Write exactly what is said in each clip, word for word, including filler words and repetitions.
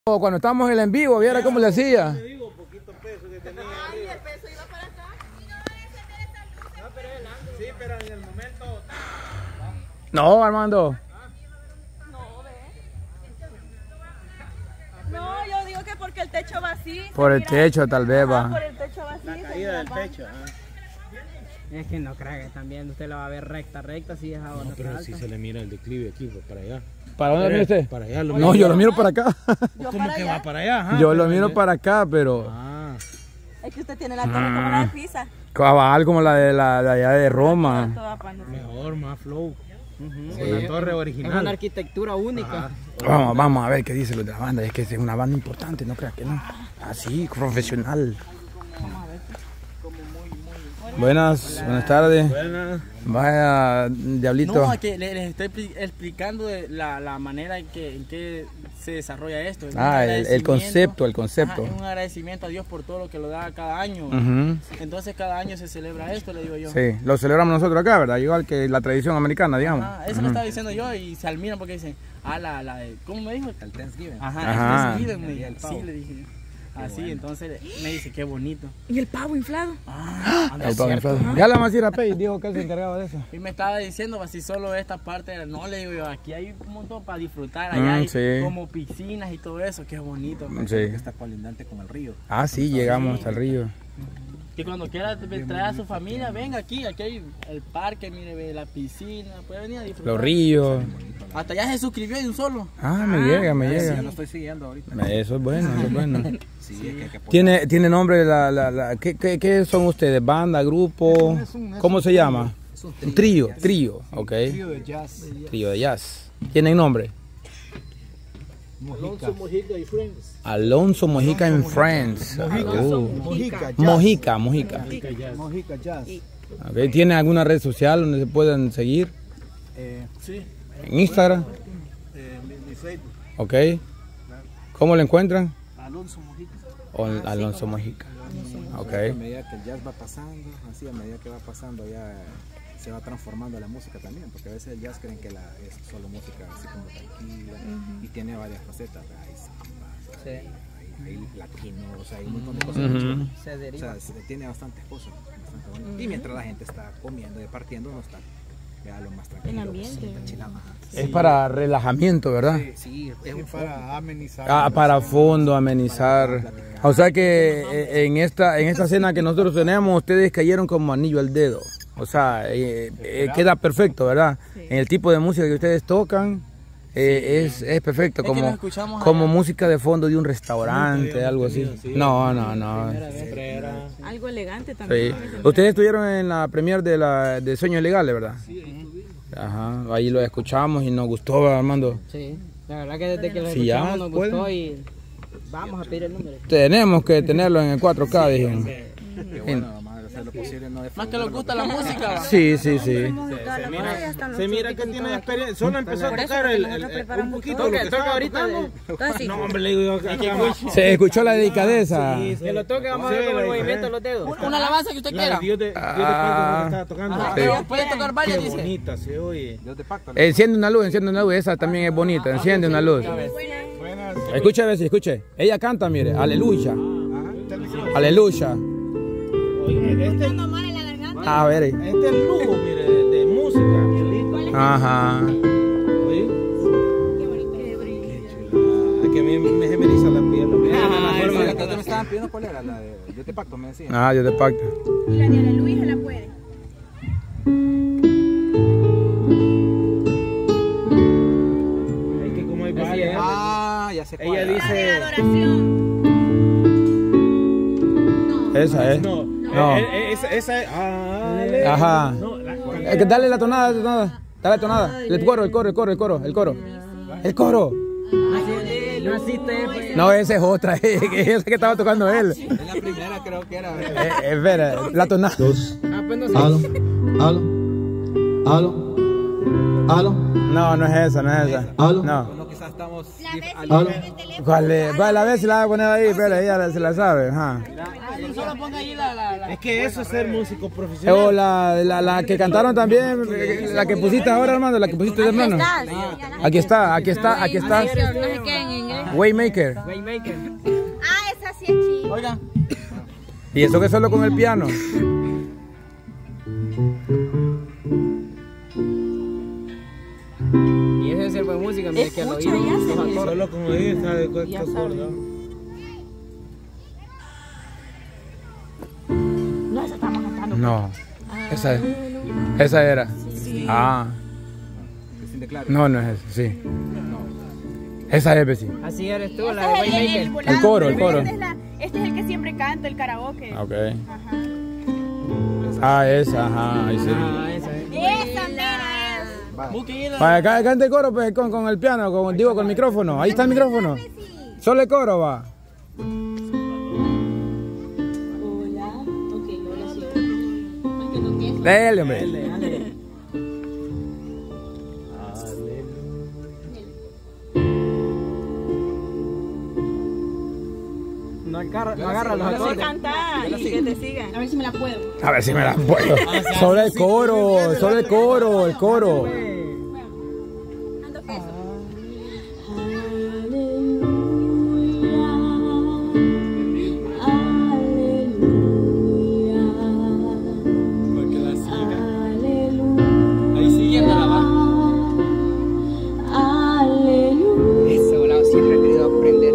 Cuando estábamos en el en vivo, viera cómo le hacía. Ay, el peso iba para acá. No, pero es el ángulo. Sí, pero en el momento. No, Armando. No, ve. No, yo digo que porque el techo va así. Por el techo tal vez Ah, va. por el techo va así. La se caída del mira techo. Ah. Es que no creo que también usted la va a ver recta, recta, si es ahora. No, pero si se le mira el declive aquí, pues, para allá. ¿Para dónde lo mira usted? Para allá lo No, yo lo miro para acá. Yo ¿Cómo para que allá. va para allá? Ajá, Yo lo pero miro allá. para acá, pero Ah, Es que usted tiene la torre como la de Pisa. cabal como la de la de allá de Roma. Toda panda. mejor, más flow. Uh-huh. Con la torre Es original. una arquitectura única. Ajá. Vamos, vamos a ver qué dice lo de la banda. Es que es una banda importante, no creas que no. Así, profesional. Buenas, buenas tardes. Buenas. Vaya, Diablito. No, que les, les estoy expli- explicando de la, la manera en que, en que se desarrolla esto. Es un Ah, el, el agradecimiento. concepto, el concepto. Ajá, es un agradecimiento a Dios por todo lo que lo da cada año. Ujú. Entonces cada año se celebra esto, le digo yo. Sí, lo celebramos nosotros acá, ¿verdad? Igual que la tradición americana, digamos. Ah, eso lo estaba diciendo yo y se admiran porque dicen, ah, la, la, de- ¿cómo me dijo? El Thanksgiving. Ajá, Ajá. el Thanksgiving, me dijo. Sí, le dije. Así, entonces me dice, qué bonito. Y el pavo inflado. Ah, anda, El pavo cierto. inflado. Ya la vamos a ir a Pei, dijo que él se encargaba de eso. Y me estaba diciendo, así solo esta parte, no le digo yo, aquí hay un montón para disfrutar, allá Mm, hay sí. como piscinas y todo eso, que es bonito. Sí. Está colindante con el río. Ah, sí, llegamos hasta el río. Y cuando quiera traer a su familia, venga aquí, aquí hay el parque, mire, ve la piscina, puede venir a disfrutar. Los ríos. Hasta ya se suscribió de un solo. Ah, me llega, me Sí, yo llega. lo estoy siguiendo ahorita. Eso es bueno, eso es bueno. Sí, es que hay que apoyar. ¿Tiene, tiene nombre la, la, la ¿qué, qué, qué son ustedes? ¿Banda, grupo? ¿Cómo se llama? Es un Un trío, trío, ok. trío de jazz. Trío de jazz. ¿Tienen nombre? Mojica. Mojica y Friends. Alonso Mojica and Friends. Oh. Mojica Jazz. Mojica, Mojica. Mojica Jazz. Okay. ¿Tiene alguna red social donde se puedan seguir? Eh, sí, ¿En Instagram? eh, mi, mi Facebook. Ok. ¿Cómo lo encuentran? Alonso Mojica. O Alonso Mojica. Ok. A medida que el jazz va pasando, así a medida que va pasando ya se va transformando la música también, porque a veces el jazz creen que la, es solo música así como tranquila y tiene varias facetas, ¿verdad? Hay samba, hay, hay, hay latino, o sea, hay un montón de cosas. Ujú. Se O deriva. sea, se- tiene bastantes cosas. Bastante bonito. Y mientras la gente está comiendo y partiendo, no está ya lo más tranquilo. El ambiente. Está chilando, ajá. Es para relajamiento, ¿verdad? Sí, es un para amenizar. Ah, para fondo, amenizar. O sea que eh, en esta en esta cena que nosotros tenemos, ustedes cayeron como anillo al dedo. O sea, eh, eh, queda perfecto, ¿verdad? En el tipo de música que ustedes tocan, eh, es, es perfecto, Es que nos como, escuchamos como allá. música de fondo de un restaurante, algo así. No, no, no. Siempre era. Algo elegante Sí. también. Ustedes estuvieron en la premier de, la, de Sueños Legales, ¿verdad? Ajá, ahí lo escuchamos y nos gustó, Armando. Sí, la verdad que desde que lo Sí, ya escuchamos nos gustó pueden. y vamos a pedir el número. Tenemos que tenerlo en el cuatro K, dijeron. Qué bueno, vamos a hacer lo posible no Más que les gusta la música. ¿va? Sí, sí, sí. Se mira que tiene experiencia. Solo empezó a tocar el, el- el- un poquito. lo que Toca estaba ahorita. tocando. No, hombre, le digo yo acá. Se escuchó la delicadeza. Que lo toque, vamos a ver Sí, cómo el la movimiento de los dedos. Una alabanza que usted La quiera. de Dios de, Dios de Pacto que estaba tocando. Ajá, Sí. pero puede tocar varias, Qué dice. bonita se oye. Dios de pacto. Enciende una luz, enciende una luz. Esa también es bonita. Enciende una luz. Buenas. Escuche, a ver si escuche. Ella canta, mire. Aleluya. Aleluya. Oye, este, A ver. este es el lujo, mire, de, de música. Ajá. Oye. Qué chulada. Es que a mí me se me eriza la piel. Mira, la Pero forma la de- que me estaban pidiendo, ¿cuál era? La de Dios de pacto, me decían. Ah, Dios de pacto. Y la de Aleluya se la puede. Es que como hay varias. Ah, ya sé cuál. Ella dice. Adoración. Esa es. No, No. eh, eh, esa, esa es. Ale- Ajá. No, la- Es que dale la tonada, la tonada. Dale la tonada. El coro, el coro, el coro, el coro, el coro. El coro. No existe. No, esa es otra. Esa que estaba tocando él. Es la primera, creo que era. Eh, eh, Espera, la tonada. Ah, pues no sé. Aló, aló, aló, aló, No, no es esa, no es esa. aló, No. Bueno, quizás estamos. aló. ¿Cuál es? Va, la vez se la va a poner ahí, pero ella la- se la sabe. Ajá. Solo ponga ahí la, la, la. Es que eso es ser músico profesional. O la, la, la que cantaron también, la que pusiste ahora, hermano, la que pusiste, hermano. Aquí está, aquí está, aquí está. No sé qué en inglés. Waymaker. Waymaker. Ah, esa sí es chida. Oigan. Y eso que solo con el piano. Y ese es el buen música, mire que al Escucha, oído ya se los ve. acordes. Solo como dice, sabe cuál Ya qué sabe. acorde. No, esa estamos cantando. No. Esa es. Esa era. Ah. Sin declarar. No, no es esa. Sí. Esa es, sí. Así eres tú, la de Este es el- el, Waymaker. volado. El coro, el coro. Este es, la- este es el que siempre canta, el karaoke. Ok. Ajá. Ah, esa, ajá. Ahí sí. Ah, esa es. Esa mera es. Busque ir a- Para acá, cante el coro pues, con, con el piano, con, digo, con el micrófono. Ahí está el micrófono. Solo el coro va. Dale, hombre. Dale, dale. No agarra, no agarra los No sé acordes. cantar y que te sigan. A ver si me la puedo. A ver si me la puedo. Solo el coro, solo el coro, el coro. Ando queso. Porque la siga. Ahí siguiéndola va. Ese volado siempre he querido aprender.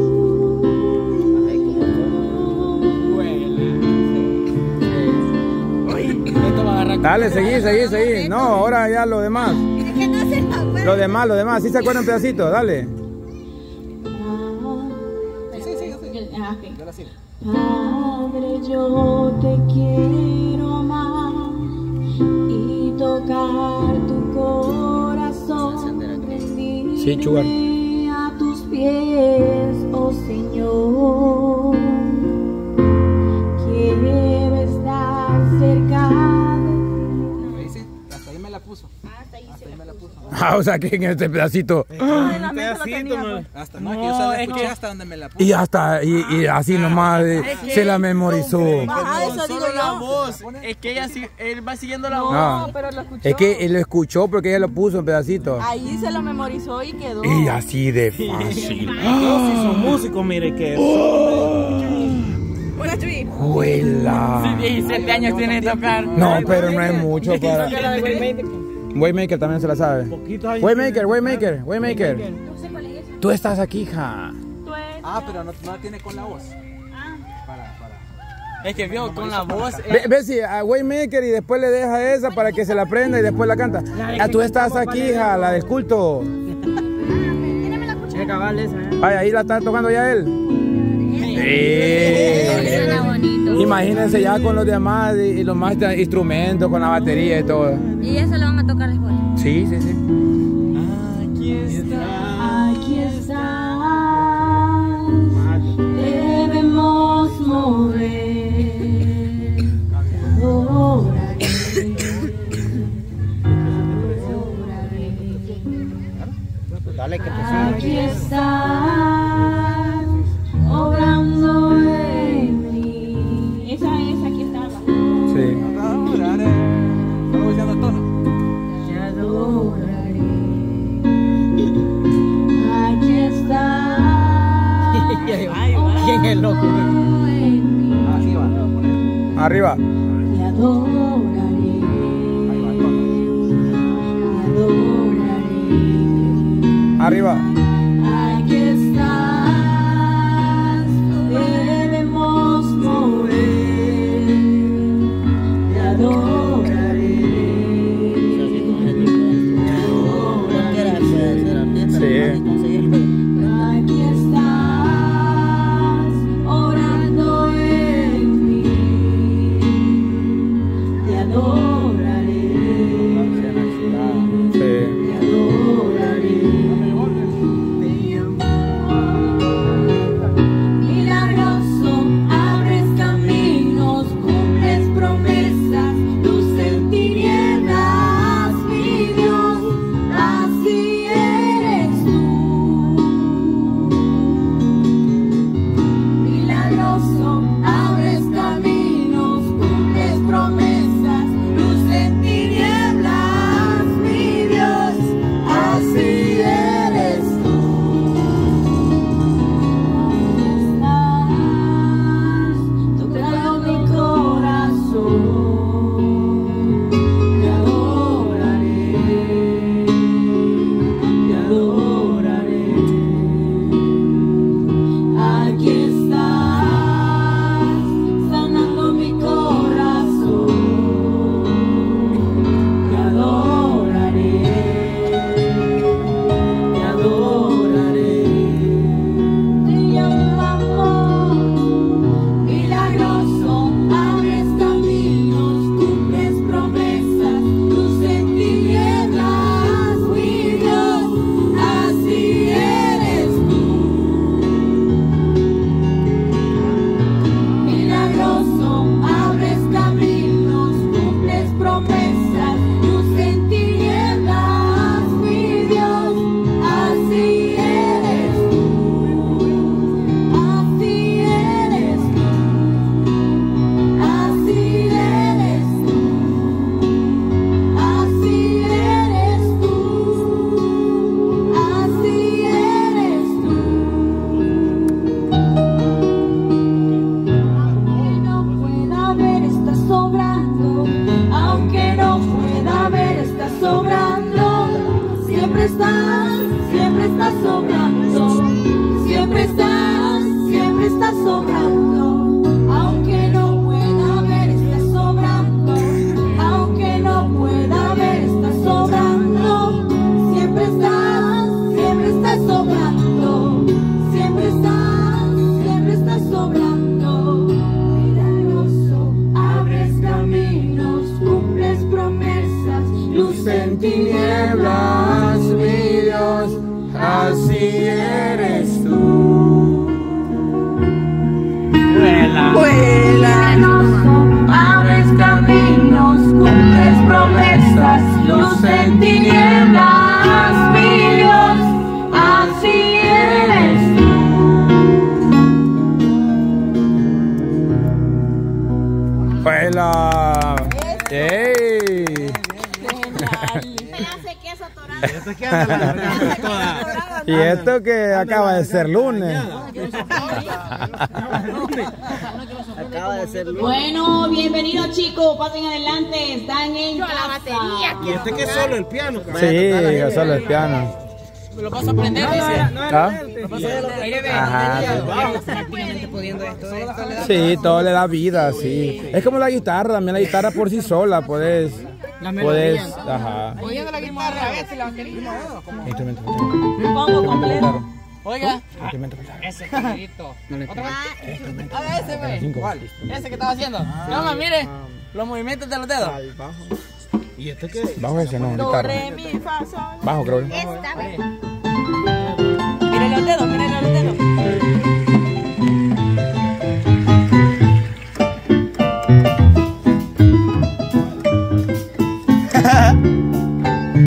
Ay, como Esto va a agarrar. Dale, seguí, seguí, seguí. No, ahora ya lo demás. Es que no se la puedo. Lo demás, lo demás. ¿Sí se acuerdan pedacitos? Dale. Ah, ok. Yo la sigo. Padre, yo te quiero amar y tocar tu corazón, rendirme Sí, Chugar. a tus pies, oh Señor. Quiero estar cerca de Ahí sí, hasta ahí me la puso. Hasta ahí me la puso. Ah, o sea que en este pedacito. En la Un mente lo pedacito, tenía, no. pues. Hasta no, que yo se la escuché hasta donde me la puso. Y hasta, y, y así nomás eh, se la memorizó. Ajá, eso digo Solo la yo. voz. Es que ella sí, él va siguiendo la voz. No, No, pero lo escuchó. es que él lo escuchó porque ella lo puso en pedacitos. Ahí se lo memorizó y quedó. Y así de fácil. Yo sí soy músico, mire que Una chuy. ¡Juela! Sí, diecisiete años tiene que tocar. No, pero no es mucho La para. de Waymaker. Waymaker también se la sabe. poquito ahí. Waymaker, Waymaker, Waymaker. No sé cuál es esa. Tú estás aquí, hija. Tú es. Ah, pero no, no la tiene con la voz. Ah. Para, para. Es que vio con la voz. Ve, ve si a Waymaker y después le deja esa para que se la aprenda y después la canta. Ah, tú estás aquí, hija, la del culto. Tírame la cuchara. Qué cabal esa, ¿eh? Vaya, ahí la está tocando ya él. Sí. Suena bonito. Imagínense ya con los demás y, y los más instrumentos, con la batería y todo. ¿Y eso lo van a tocar después? Sí, sí, sí. Aquí está. Aquí estás, debemos mover, te adoraré, Dale que te aquí estás, obrando en mí. Esa es, aquí estaba. Sí. Adoraré. Estamos buscando el tono. Te adoraré. Aquí estás. ¿Quién es el loco? en mí. Así va. Arriba. Te adoraré. Te adoraré. Arriba. Aquí estás. Debemos mover. Te adoraré. Sí. Aquí estás, orando en mí, te adoraré, Sí. te adoraré, Esto es que anda la garganta toda. Y esto que acaba de ser lunes. Acaba de ser lunes. Bueno, bienvenidos chicos, pasen adelante, están en casa. Y este que es solo el piano. Sí, solo el piano. Lo vas a aprender, dice. ¿Ah? Ajá. Prácticamente pudiendo esto, esto le da Sí, todo le da vida, sí. Es como la guitarra, también la guitarra por sí sola, puedes, puedes, ajá. Oyendo la guitarra, a veces la batería. Instrumento. Pongo completo. Oiga, Instrumento. Ese camarito. Otra vez. a ver ese, ve. Cinco. Ese que estaba haciendo. Toma, mire. Los movimientos de los dedos. ¿Y este qué? Bajo ese, no, Do, guitarra. re, mi, fa, sol. Bajo, creo. Esta, ve.